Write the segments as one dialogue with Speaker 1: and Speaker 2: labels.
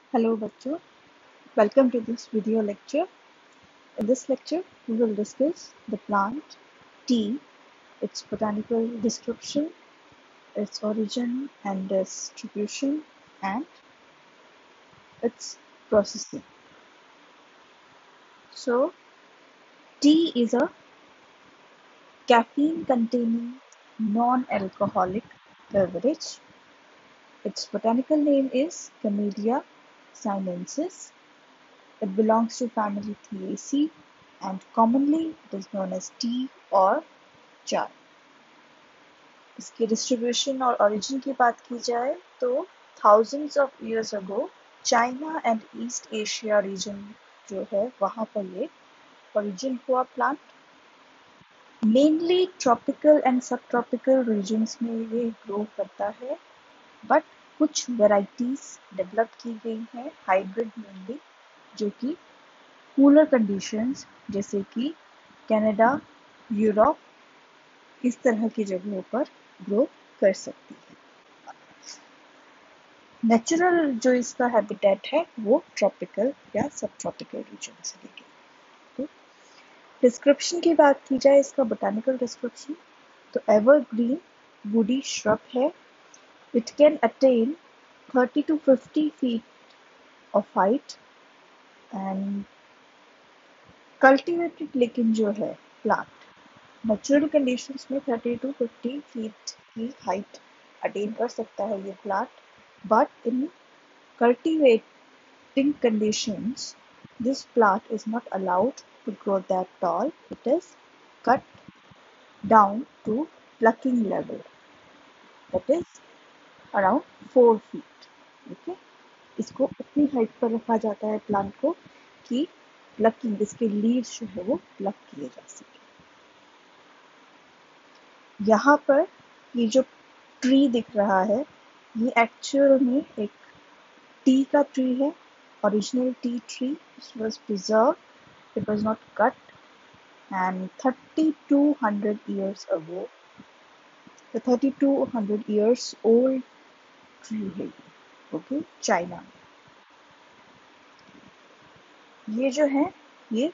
Speaker 1: Hello बच्चों, welcome to this video lecture. In this lecture, we will discuss the plant tea, its botanical description, its origin and distribution, and its processing. So, tea is a caffeine-containing non-alcoholic beverage. Its botanical name is Camellia sinensis. It belongs to family Theaceae and commonly it is known as tea or चाय। इसकी distribution और origin की बात की जाए तो thousands of years ago China and East Asia region जो है वहाँ पर ये ओरिजिन हुआ plant. Mainly tropical and subtropical regions में ये ग्रो करता है, बट कुछ वेराइटीज डेवलप की गई हैं हाइब्रिड मेनली, जो कि कूलर कंडीशंस जैसे कि कनाडा, यूरोप इस तरह की जगहों पर ग्रो कर सकती है। नेचुरल जो इसका हैबिटेट है वो ट्रॉपिकल या सब ट्रॉपिकल रीजन से लेके। तो डिस्क्रिप्शन की बात की जाए, इसका बोटानिकल डिस्क्रिप्शन, तो एवरग्रीन वुडी श्रब है। It can attain 30 to 50 feet of height and cultivated, लेकिन जो है प्लांट नेचुरल कंडीशंस में 30 to 50 feet की हाइट अटेन कर सकता है ये plant, but in cultivating conditions this plant is not allowed to grow that tall. It is cut down to plucking level, that is around 4 feet. Okay, इसको उतनी height पर रखा जाता है प्लांट को कि प्लकिंग, इसके लीव्स जो है वो प्लक किए जा सके। यहाँ पर ये जो ट्री दिख रहा है ये एक्चुअल में एक टी का ट्री है। Original tea tree was preserved, it was not cut, and 3200 years ago, the 3200 years old tree है ये, ओके, चाइना में। ये जो है ये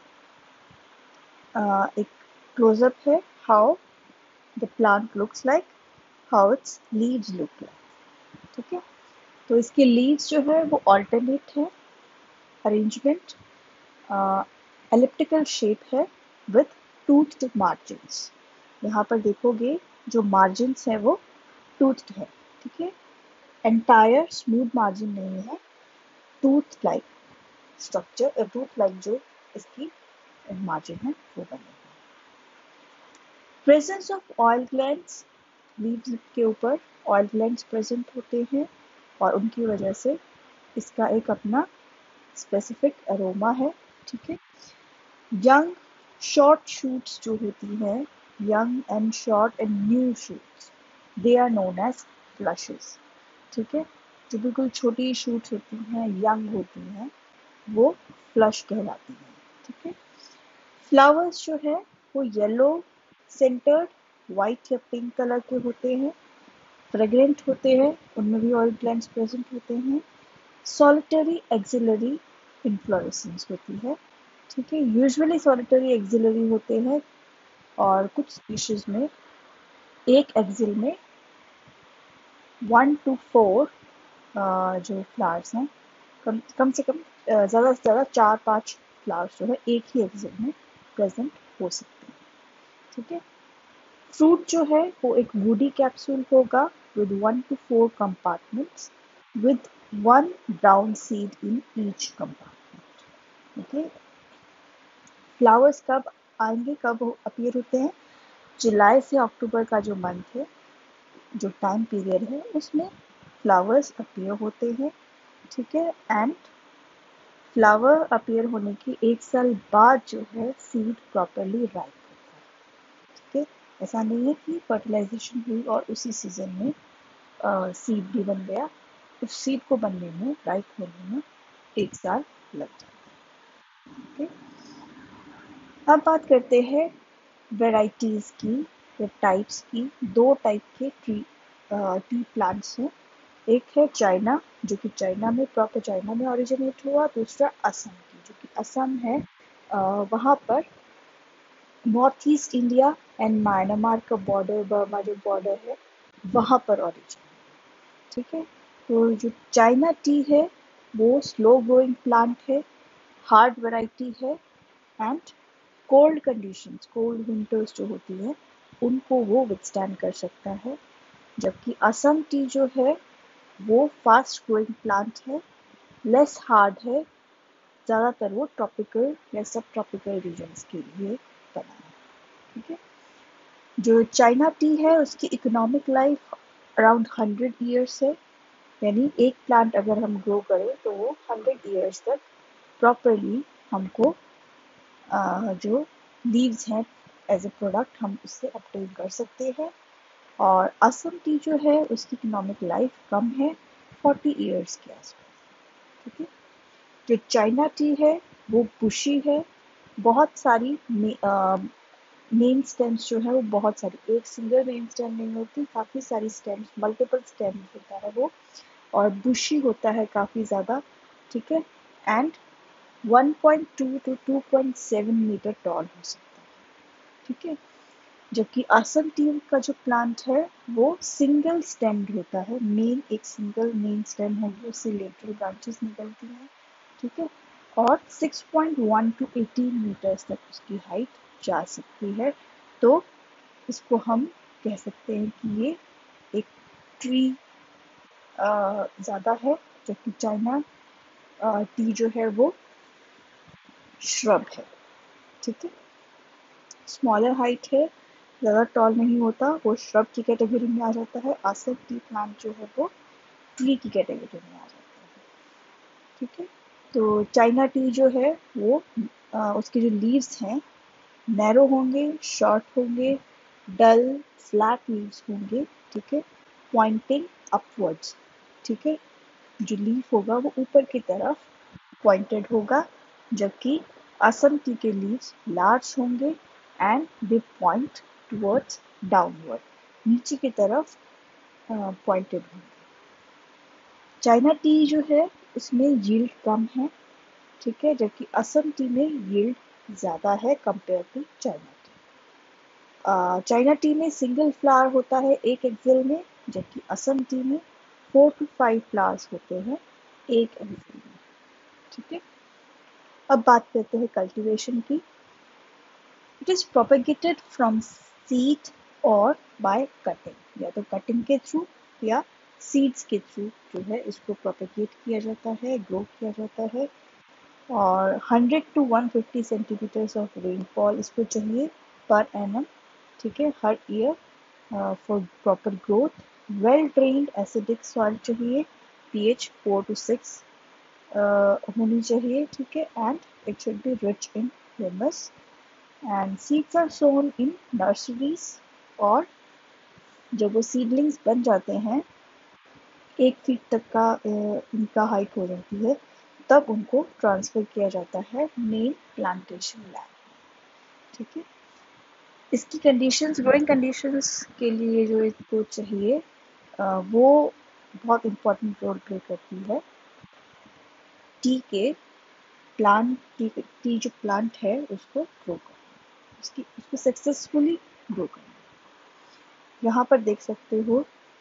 Speaker 1: एक क्लोजअप है how the plant looks like, how its leaves look like. ठीक है, तो इसके लीव्स जो है वो ऑल्टरनेट है, अरेंजमेंट एलिप्टिकल शेप है विथ टूथड मार्जिन्स। यहाँ पर देखोगे जो मार्जिन्स है वो टूथड है। ठीक है, एंटायर स्मूथ मार्जिन नहीं है, tooth like structure, tooth like जो इसकी मार्जिन है वो बने हुए। Presence of oil glands, leaves के ऊपर ऑयल ग्लैंड्स प्रेजेंट होते हैं और उनकी वजह से इसका एक अपना स्पेसिफिक अरोमा है। ठीक है, यंग शॉर्ट शूट्स जो होती हैं, young and short and new shoots, they are known as flushes. ठीक है, जो बिल्कुल छोटी शूट्स होती हैं, यंग होती हैं, वो फ्लश कहलाती हैं। ठीक है, फ्लावर्स जो है वो येलो सेंटर्ड, वाइट या पिंक कलर के होते हैं, फ्रेग्रेंट होते हैं, उनमें भी ऑयल ग्लैंड्स प्रेजेंट होते हैं। सॉलिटरी एक्सिलरी इन्फ्लोरेसेंस होती है। ठीक है, यूजुअली सॉलिटरी एक्सिलरी होते हैं और कुछ स्पीशीज में एक एक्सिल में 1 to 4 जो फ्लावर्स हैं, कम से कम ज़्यादा से ज़्यादा 4-5 फ्लावर्स जो है एक ही एक्सिल में प्रेजेंट हो सकते हैं। ठीक है, फ्रूट जो है वो एक वुडी कैप्सूल होगा with 1 to 4 compartments with 1 brown seed in each compartment. Okay, flowers कब आएंगे, कब अपीयर होते हैं? जुलाई से अक्टूबर का जो मंथ है, जो टाइम पीरियड है, उसमें फ्लावर्स अपीयर होते हैं। ठीक है, एंड फ्लावर अपीयर होने के 1 साल बाद जो है सीड प्रॉपरली राइप होता है। ठीक है, ऐसा नहीं है कि फर्टिलाइजेशन हुई और उसी सीजन में सीड भी बन गया। उस सीड को बनने में, राइप होने में 1 साल लग जाता है। ठीक है, अब बात करते हैं वेराइटीज़ की या टाइप्स की। 2 टाइप के टी प्लांट्स हैं, एक है चाइना, जो कि चाइना में प्रॉपर चाइना में ओरिजिनेट हुआ। दूसरा असम की, जो कि असम है, वहाँ पर North East India and Myanmar का बॉर्डर, बर्मा जो बॉर्डर है, वहाँ पर ओरिजिन। ठीक है, तो जो चाइना टी है वो स्लो ग्रोइंग प्लांट है, हार्ड वैरायटी है, and cold conditions, cold winters जो होती है उनको वो विथस्टैंड कर सकता है। जबकि असम टी जो है वो फास्ट ग्रोइंग प्लांट है, लेस हार्ड है, ज़्यादातर वो ट्रॉपिकल या सब ट्रॉपिकल रीजन्स के लिए बना है। ठीक है, जो चाइना टी है उसकी इकोनॉमिक लाइफ अराउंड 100 ईयर्स है। यानी एक प्लांट अगर हम ग्रो करें तो वो 100 ईयर्स तक प्रॉपरली हमको जो लीव्स हैं एज ए प्रोडक्ट हम उससे ऑब्टेन कर सकते हैं। और असम टी जो है उसकी इकोनॉमिक लाइफ कम है, 40 ईयर्स के आसपास। ठीक है, जो चाइना टी है वो बुशी है, बहुत सारी मेन स्टेम्स जो है वो बहुत सारी, एक सिंगल मेन स्टेम नहीं होती, काफ़ी सारी स्टेम्स, मल्टीपल स्टेम्स होता है वो, और बुशी होता है काफ़ी ज़्यादा। ठीक है, एंड 1.2 to 2.7 मीटर टॉल हो सकता है। ठीक है, जबकि असम टी का जो प्लांट है वो सिंगल स्टेम्ड होता है, मेन एक सिंगल मेन स्टेम होगी, उससे लेटरल ब्रांचेस निकलती हैं। ठीक है, और 6.1 to 18 मीटर्स तक उसकी हाइट जा सकती है। तो इसको हम कह सकते हैं कि ये एक ट्री ज़्यादा है, जबकि चाइना टी जो है वो श्रब है। ठीक है, स्मॉलर हाइट है, ज़्यादा टॉल नहीं होता, वो श्रब की कैटेगरी में आ जाता है। असम टी प्लांट जो है वो ट्री की कैटेगरी में आ जाता है। ठीक है, तो चाइना टी जो है वो उसके जो लीव्स हैं नैरो होंगे, शॉर्ट होंगे, डल फ्लैट लीव्स होंगे। ठीक है, पॉइंटिंग अपवर्ड्स। ठीक है, जो लीफ होगा वो ऊपर की तरफ पॉइंटेड होगा, जबकि असम टी के लीव्स लार्ज होंगे and they point towards downward, नीचे की तरफ पॉइंटेड होंगे। चाइना टी जो है उसमें यील्ड कम है। ठीक है, जबकि असम टी में यील्ड ज़्यादा है compare to China tea. China tea में सिंगल फ्लावर होता है एक एक्सेल में, जबकि असम टी में 4 to 5 फ्लावर्स होते हैं एक एक्सेल में। ठीक है, अब बात करते हैं कल्टीवेशन की। It is propagated from seed और बाय कटिंग, या तो कटिंग के थ्रू या सीड्स के थ्रू जो है इसको प्रोपेगेट किया जाता है, ग्रो किया जाता है। और 100 to 150 सेंटीमीटर्स ऑफ रेनफॉल इसको चाहिए पर एनम। ठीक है, हर year for proper growth. Well drained acidic soil चाहिए, pH 4 to 6 होनी चाहिए। ठीक है, and it should be rich in humus, and seeds are sown in nurseries. और जब वो सीडलिंग्स बन जाते हैं 1 फीट तक का उनका हाइट हो जाती है, तब उनको ट्रांसफ़र किया जाता है मेन प्लांटेशन लैंड। ठीक है, इसकी कंडीशंस, ग्रोइंग कंडीशंस के लिए जो इसको चाहिए वो बहुत इम्पोर्टेंट रोल प्ले करती है टी के प्लांट, टी जो प्लांट है उसको ग्रो करना, उसको सक्सेसफुली ग्रो करना। यहाँ पर देख सकते हो,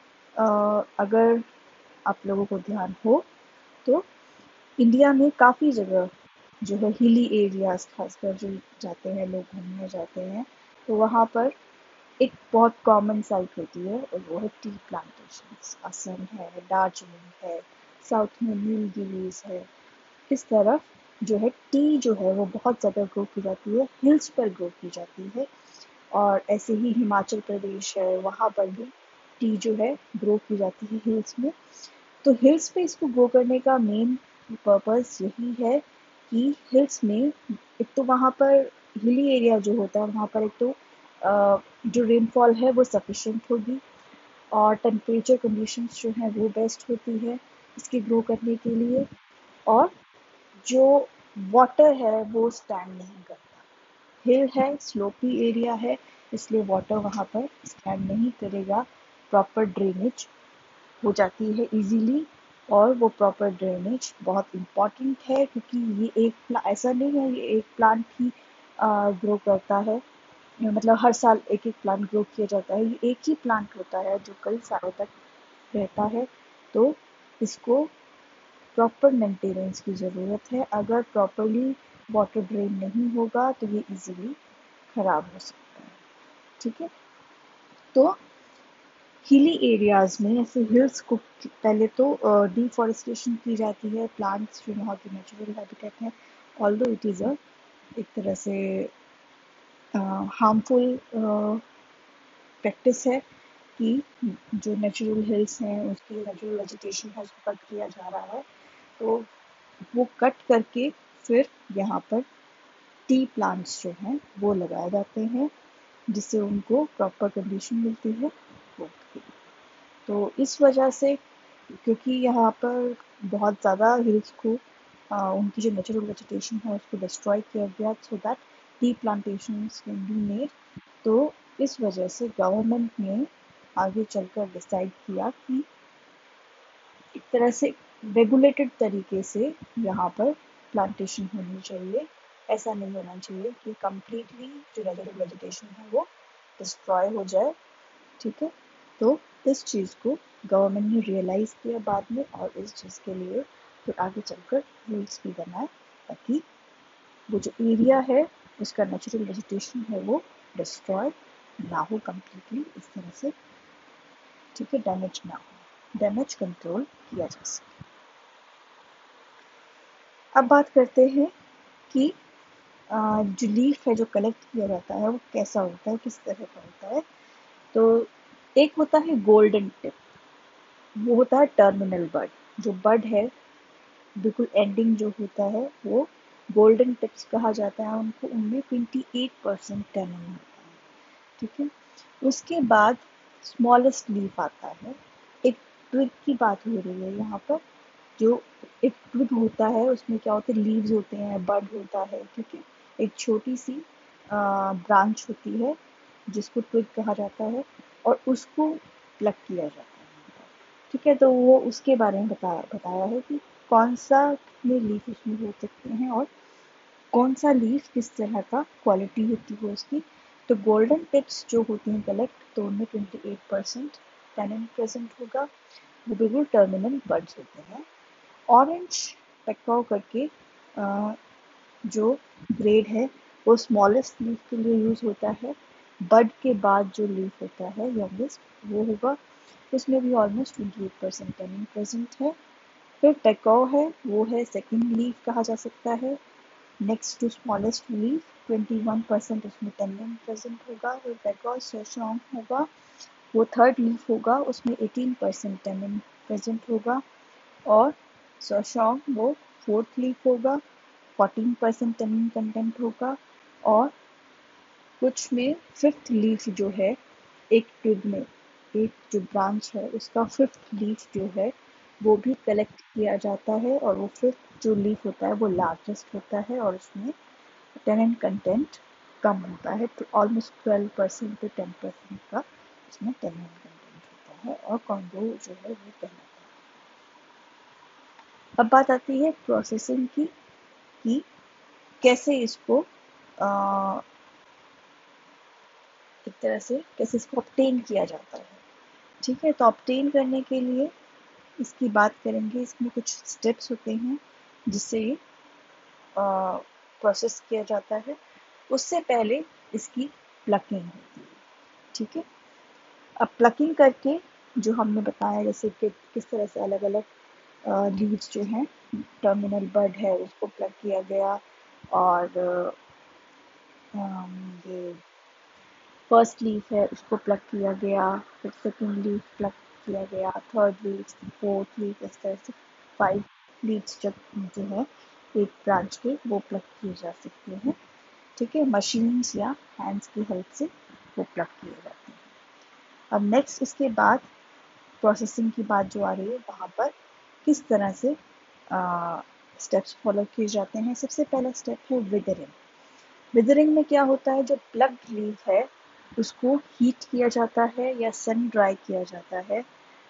Speaker 1: अगर आप लोगों को ध्यान हो तो इंडिया में काफ़ी जगह जो है हिली एरियाज, खासकर जो जाते हैं लोग घूमने जाते हैं, तो वहाँ पर एक बहुत कॉमन साइट होती है और वो है टी प्लांटेशंस। असम है, दार्जिलिंग है, साउथ में नीलगिरीज है। इस तरफ जो है टी जो है वो बहुत ज़्यादा ग्रो की जाती है, हिल्स पर ग्रो की जाती है। और ऐसे ही हिमाचल प्रदेश है, वहाँ पर भी टी जो है ग्रो की जाती है हिल्स में। तो हिल्स पे इसको ग्रो करने का मेन पर्पस यही है कि हिल्स में एक तो वहाँ पर हिली एरिया जो होता है वहाँ पर एक तो जो रेनफॉल है वो सफिशेंट होगी, और टेम्परेचर कंडीशंस जो हैं वो बेस्ट होती है इसके ग्रो करने के लिए। और जो वाटर है वो स्टैंड नहीं करता, हिल है, स्लोपी एरिया है, इसलिए वाटर वहाँ पर स्टैंड नहीं करेगा, प्रॉपर ड्रेनेज हो जाती है इजीली, और वो प्रॉपर ड्रेनेज बहुत इम्पॉर्टेंट है, क्योंकि ये ऐसा नहीं है ये एक प्लांट ही ग्रो करता है, मतलब हर साल एक एक प्लांट ग्रो किया जाता है। ये एक ही प्लांट होता है जो कई सालों तक रहता है। तो इसको प्रॉपर मेंटेनेंस की ज़रूरत है। अगर प्रॉपरली वाटर ड्रेन नहीं होगा तो ये इजीली खराब हो सकता है। ठीक है, तो हिली एरियाज में, ऐसे हिल्स को पहले तो डिफॉरेस्टेशन की जाती है। प्लांट्स जो वहाँ के नेचुरल हैबिटेट है, ऑल्दो इट इज़ अ एक तरह से हार्मफुल प्रैक्टिस है कि जो नेचुरल हिल्स हैं उसकी नेचुरल वेजिटेशन है उसको कट किया जा रहा है। तो वो कट करके फिर यहाँ पर टी प्लांट्स जो हैं वो लगाए जाते हैं, जिससे उनको प्रॉपर कंडीशन मिलती है ग्रोथ की। तो इस वजह से, क्योंकि यहाँ पर बहुत ज़्यादा हिल्स को उनकी जो नेचुरल वेजिटेशन है उसको डिस्ट्रॉय किया गया, so that tea plantations can be made. तो इस वजह से गवर्नमेंट ने आगे चलकर डिसाइड किया कि एक तरह से रेगुलेटेड तरीके से यहाँ पर प्लांटेशन होनी चाहिए। ऐसा नहीं होना चाहिए कि कम्प्लीटली जो नेचुरल वेजिटेशन है वो डिस्ट्रॉय हो जाए। ठीक है, तो इस चीज़ को गवर्नमेंट ने रियलाइज़ किया बाद में, और इस चीज़ के लिए फिर आगे चलकर रूल्स भी बनाए, ताकि वो जो एरिया है उसका नेचुरल वेजिटेशन है वो डिस्ट्रॉय ना हो कम्प्लीटली इस तरह से। ठीक है, डैमेज ना हो, डैमेज कंट्रोल किया जा सके। अब बात करते हैं कि जो लीफ है जो कलेक्ट किया जाता है वो कैसा होता है, किस तरह का होता है। तो एक होता है गोल्डन टिप, वो होता है टर्मिनल बड। जो बड है बिल्कुल एंडिंग जो होता है वो गोल्डन टिप्स कहा जाता है उनको। उनमें 28% टैनिन होता है। ठीक है, उसके बाद स्मॉलेस्ट लीफ आता है। एक ट्विग की बात हो रही है यहाँ पर। जो एक ट्विग होता है उसमें क्या होते हैं, लीव्स होते हैं, बड होता है। ठीक है, एक छोटी सी ब्रांच होती है जिसको ट्विग कहा जाता है, और उसको प्लग किया जाता है। ठीक है, तो वो उसके बारे में बताया है कि कौन सा कितने लीफ उसमें हो सकते हैं, और कौन सा लीफ किस तरह का क्वालिटी होती है उसकी। तो गोल्डन टिप्स जो होती हैं कलेक्ट, तो उनमें 28% टैनिन प्रेजेंट होगा। वो बिल्कुल टर्मिनल बड्स होते हैं। ऑरेंज पेकाओ करके जो ग्रेड है वो स्मॉलेस्ट लीफ के लिए यूज़ होता है। बड के बाद जो लीफ होता है यंगेस्ट वो होगा, उसमें भी ऑलमोस्ट 28% टैनिन प्रेजेंट है। फिर पेकाओ है, वो है सेकेंड लीफ कहा जा सकता है। नेक्स्ट टू स्मॉलेस्ट लीफ 21% उसमें टैनिन प्रेजेंट होगा। फिर पेकाओ सोशोंग होगा, वो थर्ड लीफ होगा, उसमें 18% टैनिन प्रेजेंट होगा। और सोशोंग वो फोर्थ लीफ होगा, 14% टैनिन कंटेंट होगा। और कुछ में फिफ्थ लीफ जो है, एक ट्विग में एक जो ब्रांच है उसका फिफ्थ लीफ जो है वो भी कलेक्ट किया जाता है, और वो फिफ्थ जो लीफ होता है वो लार्जेस्ट होता है, और उसमें टैनिन कंटेंट कम होता है। तो ऑलमोस्ट 12% to 10% का उसमें टैनिन कंटेंट होता है, और कॉन्गो जो है वो कहलाता है। अब बात आती है प्रोसेसिंग की, कि कैसे इसको एक तरह से कैसे इसको ऑब्टेन किया जाता है। ठीक है, तो ऑब्टेन करने के लिए इसकी बात करेंगे। इसमें कुछ स्टेप्स होते हैं जिससे ये प्रोसेस किया जाता है। उससे पहले इसकी प्लकिंग होती है। ठीक है, अब प्लकिंग करके जो हमने बताया, जैसे कि किस तरह से अलग अलग लीव्स जो हैं, टर्मिनल बड है उसको प्लग किया गया, और ये फर्स्ट लीफ है उसको प्लग किया गया, फिर सेकेंड लीफ प्लग किया गया, थर्ड लीफ, फोर्थ लीफ, इस तरह से 5 लीव्स जब जो है एक ब्रांच के वो प्लग किए जा सकते हैं। ठीक है, मशीन्स या हैंड्स की हेल्प से वो प्लग किए जाते हैं। अब नेक्स्ट इसके बाद प्रोसेसिंग की बात जो आ रही है, वहाँ पर किस तरह से स्टेप्स फॉलो किए जाते हैं। सबसे पहला स्टेप है विदरिंग। विदरिंग में क्या होता है, जो प्लग्ड लीफ है उसको हीट किया जाता है या सन ड्राई किया जाता है,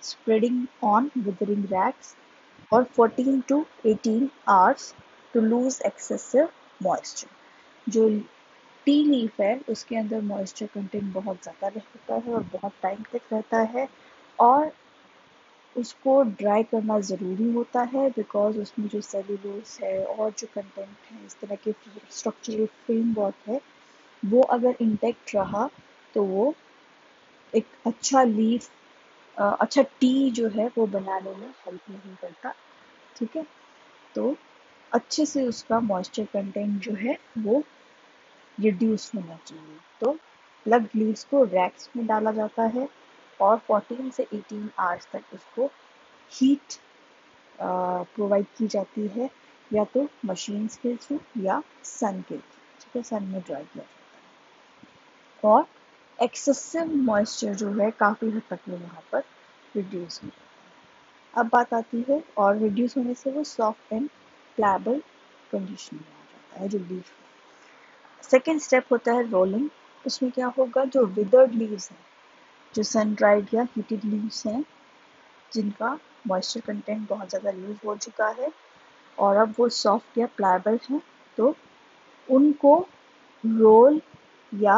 Speaker 1: spreading on withering racks, or 14 to 18 hours to lose excessive moisture. जो टी लीफ है उसके अंदर मॉइस्चर कंटेंट बहुत ज़्यादा रहता है और बहुत टाइम तक रहता है, और उसको ड्राई करना ज़रूरी होता है बिकॉज उसमें जो सेलुलोज है और जो कंटेंट है इस तरह के स्ट्रक्चरल फ्रेमवर्क है वो अगर इंटेक्ट रहा तो वो एक अच्छा लीफ अच्छा टी जो है वो बनाने में हेल्प नहीं करता। ठीक है, तो अच्छे से उसका मॉइस्चर कंटेंट जो है वो रिड्यूस होना चाहिए। तो प्लग लीव्स को रैक्स में डाला जाता है और 14 से 18 आवर्स तक उसको हीट प्रोवाइड की जाती है, या तो मशीन्स के थ्रू या सन के थ्रू। ठीक है, सन में ड्राई किया जाता है और एक्सेसिव मॉइस्चर जो है काफ़ी हद तक वो यहाँ पर रिड्यूस हो जाता है। अब बात आती है, और रिड्यूस होने से वो सॉफ्ट एंड प्लायबल कंडीशन में आ जाता है जो लीफ है। सेकेंड स्टेप होता है रोलिंग। उसमें क्या होगा, जो विदर्ड लीव्स हैं, जो सन ड्राइड या हीटेड लीव्स हैं जिनका मॉइस्चर कंटेंट बहुत ज़्यादा लूज हो चुका है और अब वो सॉफ्ट या प्लायबल हैं, तो उनको रोल या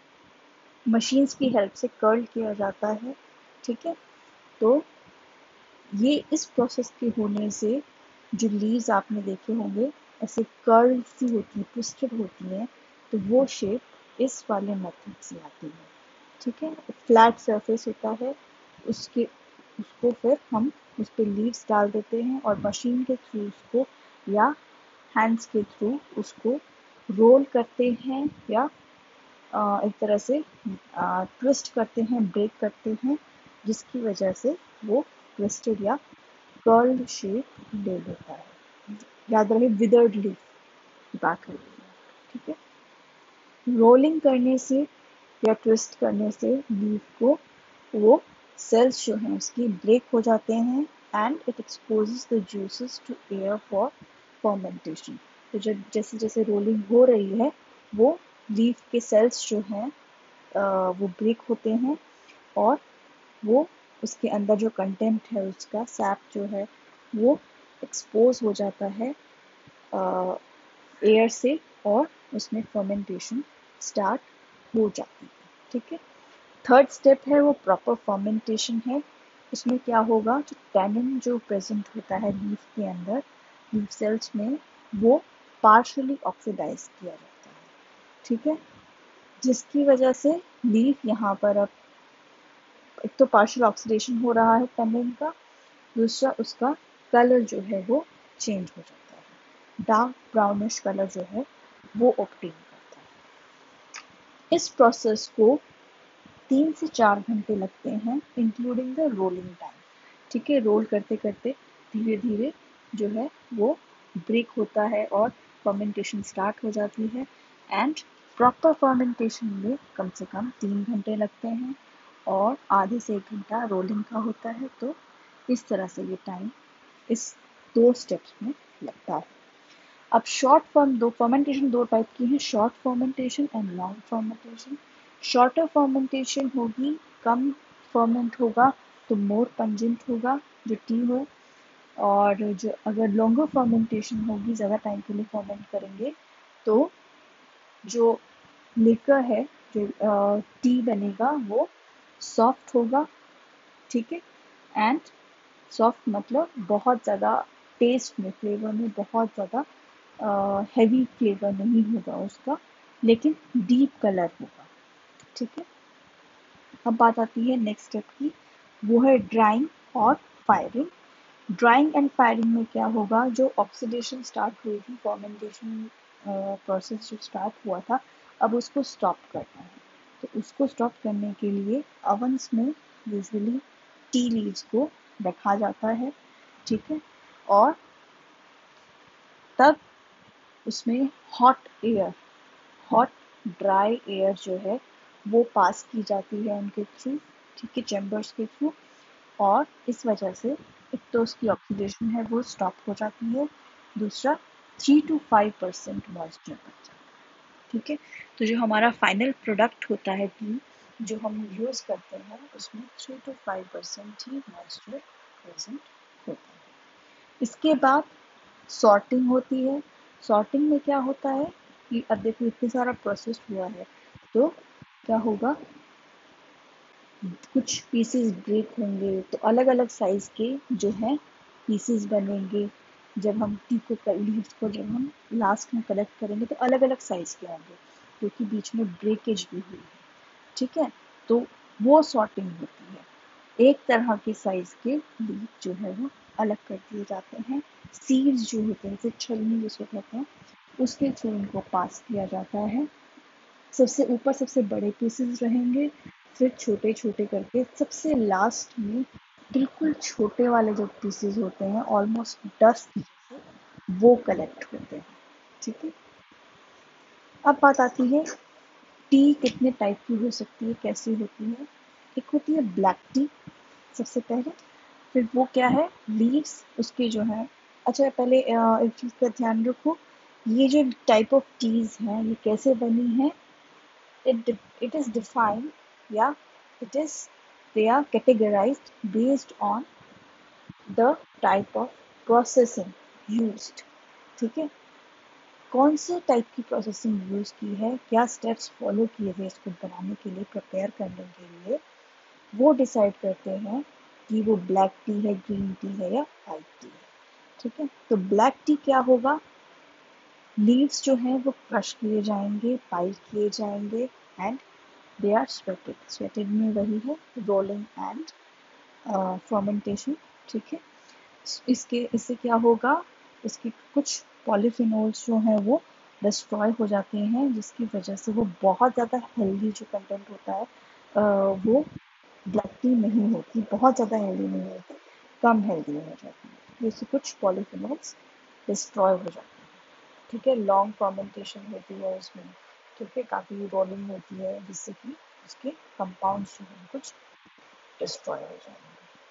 Speaker 1: मशीन्स की हेल्प से कर्ल किया जाता है। ठीक है, तो ये इस प्रोसेस के होने से जो लीव्स आपने देखे होंगे ऐसे कर्ल सी होती, ट्विस्टेड होती हैं, तो वो शेप इस वाले मेथड से आती है। ठीक है, फ्लैट सरफेस होता है, उसके उसको फिर हम उस पर लीव्स डाल देते हैं और मशीन के थ्रू उसको या हैंड्स के थ्रू उसको रोल करते हैं या एक तरह से ट्विस्ट करते हैं, ब्रेक करते हैं, जिसकी वजह से वो ट्विस्टेड या कर्ल्ड शेप ले लेता है। याद रहे विदर्ड लीफ की बात हो रही है। ठीक है, रोलिंग करने से या ट्विस्ट करने से लीफ को वो सेल्स जो हैं उसकी ब्रेक हो जाते हैं and it exposes the juices to air for fermentation. तो जब जैसे जैसे रोलिंग हो रही है वो लीफ के सेल्स जो हैं वो ब्रेक होते हैं और वो उसके अंदर जो कंटेंट है उसका सैप जो है वो एक्सपोज हो जाता है एयर से और उसमें फर्मेंटेशन स्टार्ट हो जाती है। ठीक है, थर्ड स्टेप है वो प्रॉपर फर्मेंटेशन है। उसमें क्या होगा, जो टैनिन जो प्रेजेंट होता है लीफ के अंदर, लीफ सेल्स में, वो पार्शली ऑक्सीडाइज किया जाता है। ठीक है, जिसकी वजह से लीफ यहाँ पर अब एक तो पार्शियल ऑक्सीडेशन हो रहा है टैनिन का, दूसरा उसका कलर जो है वो चेंज हो जाता है, डार्क ब्राउनिश कलर जो है वो ऑब्टेन करता है। इस प्रोसेस को 3 से 4 घंटे लगते हैं इंक्लूडिंग द रोलिंग टाइम। ठीक है, रोल करते करते धीरे धीरे जो है वो ब्रेक होता है और फर्मेंटेशन स्टार्ट हो जाती है एंड प्रॉपर फर्मेंटेशन में कम से कम 3 घंटे लगते हैं और आधे से 1 घंटा रोलिंग का होता है। तो इस तरह से ये टाइम इस 2 स्टेप्स में लगता है। अब शॉर्ट फॉर्म दो फर्मेंटेशन दो टाइप की है, short fermentation and long fermentation. Shorter fermentation होगी, कम फर्मेंट होगा तो मोर पंजेंट होगा जो टी हो, और जो अगर लॉन्गर फर्मेंटेशन होगी, ज़्यादा टाइम के लिए फर्मेंट करेंगे तो जो लिकर है, जो टी बनेगा वो सॉफ्ट होगा। ठीक है, एंड सॉफ्ट मतलब बहुत ज़्यादा टेस्ट में, फ्लेवर में बहुत ज़्यादा हैवी फ्लेवर नहीं होगा उसका, लेकिन डीप कलर होगा। ठीक है, अब बात आती है नेक्स्ट स्टेप की, वो है ड्राइंग और फायरिंग। ड्राइंग एंड फायरिंग में क्या होगा, जो ऑक्सीडेशन स्टार्ट हुई थी, फर्मेंटेशन प्रोसेस जो स्टार्ट हुआ था, अब उसको स्टॉप करना है। तो उसको स्टॉप करने के लिए अवन्स में यूजुअली टी लीव्स को रखा जाता है। ठीक है, और तब उसमें हॉट ड्राई एयर जो है वो पास की जाती है उनके थ्रू। ठीक है, चैम्बर्स के थ्रू, और इस वजह से एक तो उसकी ऑक्सीडेशन है वो स्टॉप हो जाती है, दूसरा 3 to 5% मॉइस्चर बच जाता है। ठीक है, तो जो हमारा फाइनल प्रोडक्ट होता है टी, जो हम यूज़ करते हैं उसमें 3 to 5% ही मॉइस्चर प्रेजेंट होता है। इसके बाद सॉर्टिंग होती है। सॉर्टिंग में क्या होता है कि अब देखो इतने सारा प्रोसेस हुआ है, तो क्या होगा, कुछ पीसेस ब्रेक होंगे तो अलग अलग साइज के जो है पीसेस बनेंगे। जब हम टी को लीव्स को जब हम लास्ट में कलेक्ट करेंगे तो अलग अलग साइज के होंगे, क्योंकि बीच में ब्रेकेज भी हुई है। ठीक है, तो वो सॉर्टिंग होती है। एक तरह के साइज के लीव जो है वो अलग कर दिए जाते हैं। सीड्स जो होते हैं, फिर छलनी जिसको कहते हैं, उसके थ्रू उनको पास किया जाता है। सबसे ऊपर सबसे बड़े पीसेस रहेंगे, फिर छोटे छोटे करके सबसे लास्ट में बिल्कुल छोटे वाले जो पीसेस होते हैं, ऑलमोस्ट डस्ट जैसे, वो कलेक्ट होते हैं। ठीक है, अब बात आती है टी कितने टाइप की हो सकती है, कैसी होती है। एक होती है ब्लैक टी सबसे पहले, फिर वो क्या है, लीव्स उसके जो है। अच्छा पहले एक चीज़ का ध्यान रखो, ये जो टाइप ऑफ टीज हैं ये कैसे बनी है। It is defined, yeah, it is, they are categorized based on the type of processing used. ठीक है, कौन से टाइप की प्रोसेसिंग यूज की है, क्या स्टेप्स फॉलो किए गए इसको बनाने के लिए, प्रिपेयर करने के लिए, वो डिसाइड करते हैं कि वो ब्लैक टी है, ग्रीन टी है या वाइट टी है। ठीक है, तो ब्लैक टी क्या होगा, लीव्स जो हैं वो क्रश किए जाएंगे, पाइल किए जाएंगे, एंड दे आर स्वेटेड। स्वेटेड में वही है रोलिंग एंड फर्मेंटेशन। ठीक है, इससे क्या होगा, इसकी कुछ पॉलीफिनोल्स जो हैं वो डिस्ट्रॉय हो जाते हैं, जिसकी वजह से वो बहुत ज़्यादा हेल्दी जो कंटेंट होता है वो ब्लैक टी नहीं होती, बहुत ज़्यादा हेल्दी नहीं होती, कम हेल्दी हो जाती है। जैसे कुछ पॉलीफिनोल्स डिस्ट्रॉय हो जाते हैं। ठीक है, लॉन्ग फर्मेंटेशन होती है उसमें। ठीक है, काफ़ी रोलिंग होती है जिससे कि उसके कंपाउंड्स जो हैं कुछ डिस्ट्रॉय हो जाएंगे।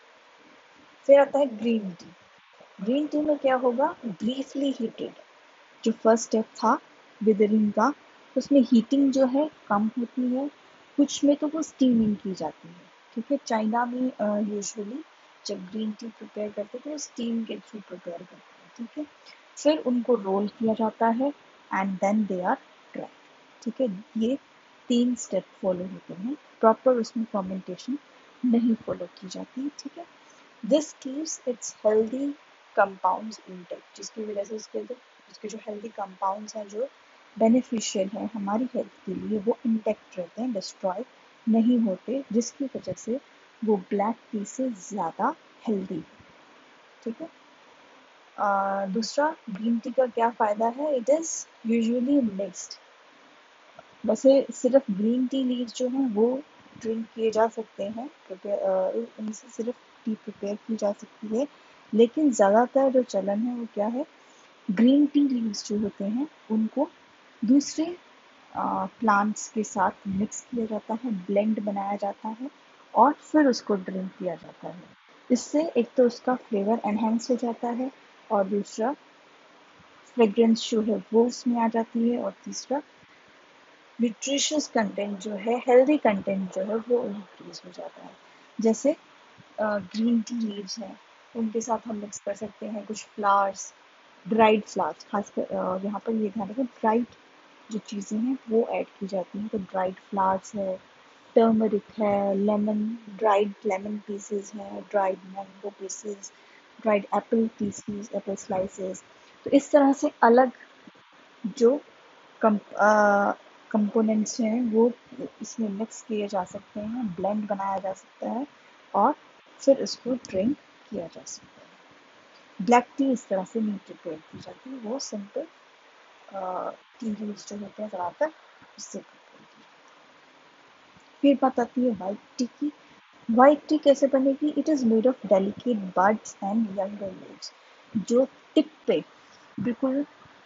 Speaker 1: फिर आता है ग्रीन टी। ग्रीन टी में क्या होगा, ब्रीफली हीटेड, जो फर्स्ट स्टेप था विदरिंग का, उसमें हीटिंग जो है कम होती है, कुछ में तो वो स्टीमिंग की जाती है। ठीक है, चाइना में यूजुअली जब ग्रीन टी प्रिपेयर करते हैं तो वो स्टीम के थ्रू प्रिपेयर करते हैं। ठीक है, फिर उनको रोल किया जाता है and then they are dry. ठीक है, ये 3 स्टेप फॉलो होते हैं, प्रॉपर उसमें फर्मेंटेशन नहीं फॉलो की जाती। ठीक है, this keeps its healthy compounds intact, जिसकी वजह से उसके जो हेल्दी कंपाउंड्स हैं जो बेनिफिशियल हैं हमारी हेल्थ के लिए, वो इंटेक्ट रहते हैं, डिस्ट्रॉय नहीं होते, जिसकी वजह से वो ब्लैक टी से ज़्यादा हेल्दी। ठीक है, दूसरा ग्रीन टी का क्या फ़ायदा है, इट इज़ यूजुअली मिक्स्ड। वैसे सिर्फ ग्रीन टी लीव्स जो हैं वो ड्रिंक किए जा सकते हैं, इनसे सिर्फ टी प्रिपेयर की जा सकती है, लेकिन ज़्यादातर जो चलन है वो क्या है, ग्रीन टी लीव्स जो होते हैं उनको दूसरे प्लांट्स के साथ मिक्स किया जाता है, ब्लेंड बनाया जाता है और फिर उसको ड्रिंक किया जाता है। इससे एक तो उसका फ्लेवर एनहेंस हो जाता है, और दूसरा फ्रेग्रेंस जो है वो उसमें आ जाती है, और तीसरा न्यूट्रिशियस कंटेंट जो है, हेल्दी कंटेंट जो है वो इंक्रीज हो जाता है। जैसे ग्रीन टी लीव्स हैं, उनके साथ हम मिक्स कर सकते हैं कुछ फ्लावर्स, ड्राइड फ्लावर्स, खासकर यहाँ पर ये ध्यान रखें, ड्राइड जो चीज़ें हैं वो ऐड की जाती हैं। तो ड्राइड फ्लावर्स है, टर्मरिक है, लेमन, ड्राइड लेमन पीसेस हैं, dried mango pieces, dried apple pieces, apple slices. तो इस तरह से अलग जो कंपोनेंट्स हैं वो इसमें मिक्स किए जा सकते हैं, ब्लेंड बनाया जा सकता है और फिर इसको ड्रिंक किया जा सकता है। ब्लैक टी इस तरह से नहीं प्रिपेयर की जाती, वो सिंपल टी लीव्स जो होते हैं ज़्यादातर उससे प्रिपेयर की जाती है। फिर बात आती है वाइट टी की। वाइट टी कैसे बनेगी, it is made of delicate buds and younger leaves. जो टिप पे बिल्कुल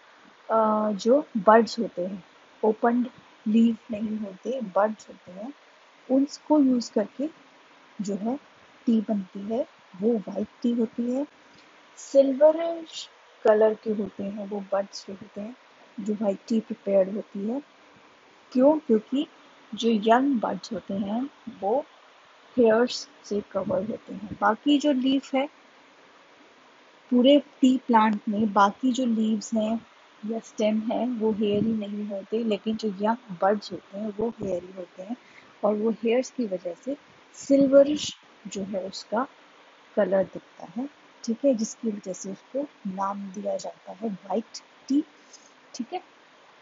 Speaker 1: जो बड्स होते हैं, ओपन लीव नहीं होते, बड्स होते हैं, उसको यूज़ करके जो है टी बनती है, वो वाइट टी होती है। सिल्वरिश कलर के होते हैं वो बड्स जो होते हैं, जो वाइट टी प्रिपेयर्ड होती है। क्यों, क्योंकि जो यंग बड्स होते हैं वो हेयर्स से कवर्ड होते हैं। बाकी जो लीफ है पूरे टी प्लांट में, बाकी जो लीव्स हैं या स्टेम है वो हेयरी नहीं होते, लेकिन जो यंग बड्स होते हैं वो हेयरी होते हैं। और वो हेयर्स की वजह से सिल्वरिश जो है उसका कलर दिखता है, ठीक है, जिसकी वजह से उसको नाम दिया जाता है वाइट टी। ठीक है।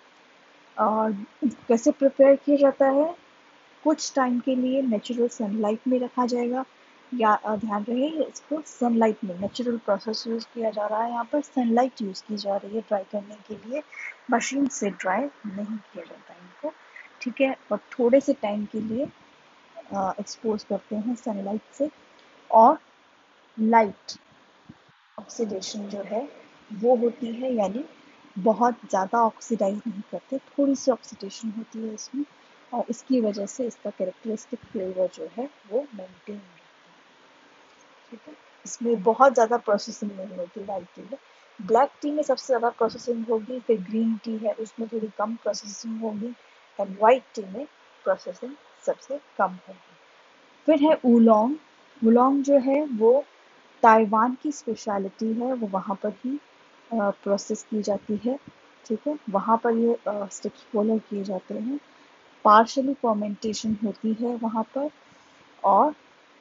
Speaker 1: और कैसे प्रिपेयर किया जाता है? कुछ टाइम के लिए नेचुरल सनलाइट में रखा जाएगा, या ध्यान रहे इसको सनलाइट में, नेचुरल प्रोसेस यूज़ किया जा रहा है, यहाँ पर सनलाइट यूज़ की जा रही है ड्राई करने के लिए, मशीन से ड्राई नहीं किया जाता है इनको। ठीक है। और थोड़े से टाइम के लिए एक्सपोज करते हैं सनलाइट से। और लाइट ऑक्सीडेशन जो है वो होती है, यानी बहुत ज़्यादा ऑक्सीडाइज नहीं करते, थोड़ी सी ऑक्सीडेशन होती है इसमें, और इसकी वजह से इसका कैरेक्टरिस्टिक फ्लेवर जो है वो मेंटेन रहता है। ठीक है। इसमें बहुत ज़्यादा प्रोसेसिंग नहीं होती वाइट टी में। ब्लैक टी में सबसे ज़्यादा प्रोसेसिंग होगी, फिर ग्रीन टी है उसमें थोड़ी कम प्रोसेसिंग होगी, और वाइट टी में प्रोसेसिंग सबसे कम होगी। फिर है ऊलोंग। ऊलोंग जो है वो ताइवान की स्पेशलिटी है, वो वहाँ पर ही प्रोसेस की जाती है। ठीक है। वहाँ पर ये स्टेप्स फॉलो किए जाते हैं। पार्शली फर्मेंटेशन होती है वहाँ पर। और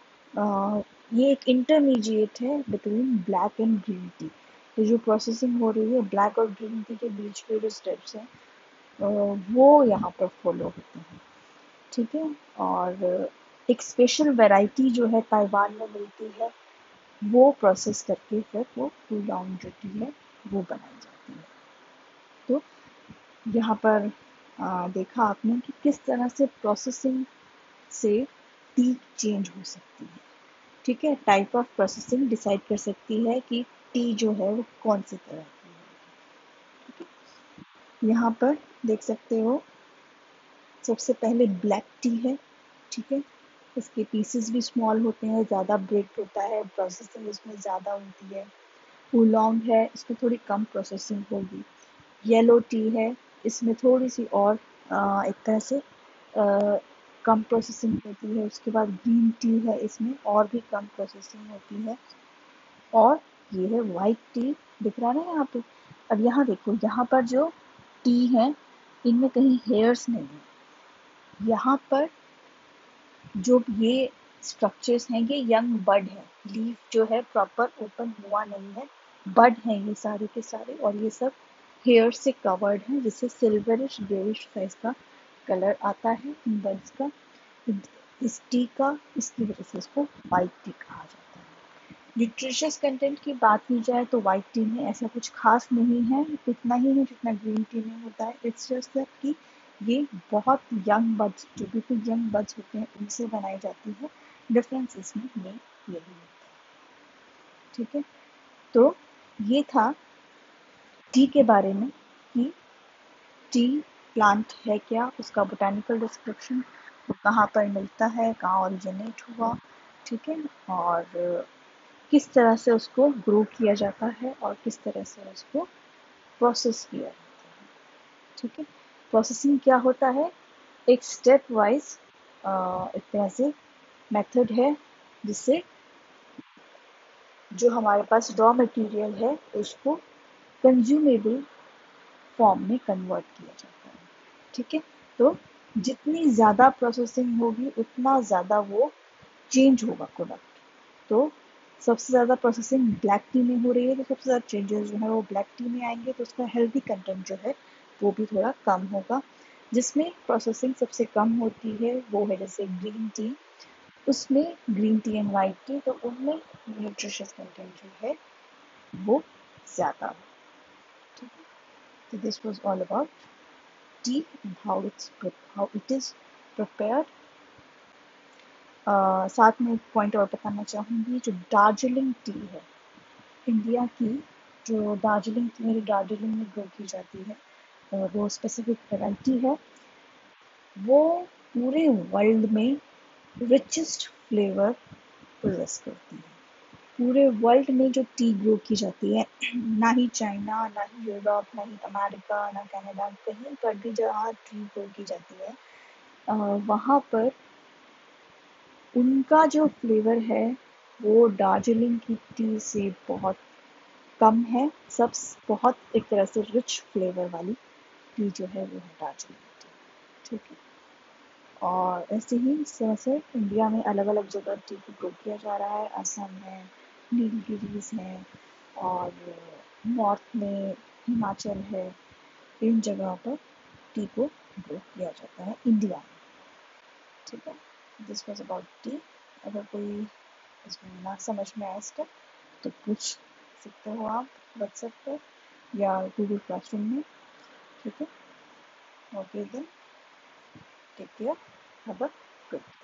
Speaker 1: ये एक इंटरमीडिएट है between black and green tea. ये जो प्रोसेसिंग हो रही है ब्लैक और ग्रीन टी के बीच के जो स्टेप्स हैं वो यहाँ पर फॉलो होते हैं। ठीक है। और एक स्पेशल वैरायटी जो है ताइवान में मिलती है, वो प्रोसेस करके फिर वो लौंग जो टी है वो बनाई जाती है। तो यहाँ पर देखा आपने कि किस तरह से प्रोसेसिंग से टी चेंज हो सकती है। ठीक है। टाइप ऑफ प्रोसेसिंग डिसाइड कर सकती है कि टी जो है वो कौन सी तरह की है। यहाँ पर देख सकते हो सबसे पहले ब्लैक टी है। ठीक है। इसके पीसेस भी स्मॉल होते हैं, ज़्यादा ब्रेक होता है, प्रोसेसिंग इसमें ज़्यादा होती है। ओलोंग है, इसमें थोड़ी कम प्रोसेसिंग होगी। येलो टी है, इसमें थोड़ी सी और एक तरह से कम प्रोसेसिंग होती है। उसके बाद ग्रीन टी है, इसमें और भी कम प्रोसेसिंग होती है। और ये है वाइट टी, दिख रहा है ना यहाँ पे। अब यहाँ देखो, यहाँ पर जो टी है इनमें कहीं हेयर्स नहीं है। यहाँ पर जो ये स्ट्रक्चर्स हैं ये यंग बड है, लीफ जो है प्रॉपर ओपन हुआ नहीं है, बड हैं ये सारे के सारे, और ये सब हेयर से कवर्ड हैं, जिससे सिल्वरिश ग्रेइश टाइप का कलर आता है इन बड्स का। इस टी का, इसकी वजह से इसको वाइट टी कहा जाता है। न्यूट्रिशियस कंटेंट की बात की जाए तो वाइट टी में ऐसा कुछ खास नहीं है, इतना ही है जितना ग्रीन टी में होता है। इट्स जस्ट दैट कि ये बहुत यंग बड्स, जो बिल्कुल यंग बड्स होते हैं उनसे बनाई जाती है। डिफरेंस इसमें यही होता है। ठीक है। तो ये था टी के बारे में कि टी प्लांट है क्या, उसका बोटानिकल डिस्क्रिप्शन, वो कहाँ पर मिलता है, कहाँ ओरिजिनेट हुआ। ठीक है। और किस तरह से उसको ग्रो किया जाता है और किस तरह से उसको प्रोसेस किया जाता है। ठीक है। प्रोसेसिंग क्या होता है? एक स्टेप वाइज एक तरह से मेथड है, जिससे जो हमारे पास रॉ मटेरियल है उसको कंज्यूमेबल फॉर्म में कन्वर्ट किया जाता है। ठीक है। तो जितनी ज़्यादा प्रोसेसिंग होगी उतना ज़्यादा वो चेंज होगा प्रोडक्ट। तो सबसे ज़्यादा प्रोसेसिंग ब्लैक टी में हो रही है, तो सबसे ज़्यादा चेंजेस जो है वो ब्लैक टी में आएंगे, तो उसका हेल्दी कंटेंट जो है वो भी थोड़ा कम होगा। जिसमें प्रोसेसिंग सबसे कम होती है वो है जैसे ग्रीन टी, उसमें green tea and white tea, तो उनमें न्यूट्रिशियस कंटेंट जो है वो ज़्यादा हो। ठीक है। तो this was all about tea and how it is prepared. साथ में एक पॉइंट और बताना चाहूँगी, जो दार्जिलिंग टी है इंडिया की, जो दार्जिलिंग टी मेरी दार्जिलिंग में ग्रो की जाती है, वो स्पेसिफिक वैरायटी है, वो पूरे वर्ल्ड में रिचेस्ट फ्लेवर पोजेस करती है। पूरे वर्ल्ड में जो टी ग्रो की जाती है, ना ही चाइना, ना ही यूरोप, ना ही अमेरिका, ना कनाडा, कहीं पर भी जहाँ टी ग्रो की जाती है वहाँ पर उनका जो फ्लेवर है वो दार्जिलिंग की टी से बहुत कम है। सब बहुत एक तरह से रिच फ्लेवर वाली टी जो है वो है दार्जिलिंग टी। ठीक है। और ऐसे ही इस तरह से इंडिया में अलग अलग जगह टी को ग्रो किया जा रहा है। असम है, नीलगिरीज है, और नॉर्थ में हिमाचल है। इन जगहों पर टी को ग्रो किया जाता है इंडिया में। ठीक है। This was about tea. अगर कोई इसमें ना समझ में आए इसका तो पूछ सकते हो आप व्हाट्सएप पर या गूगल क्लासरूम में। ठीक है। Okay then, take care, have a good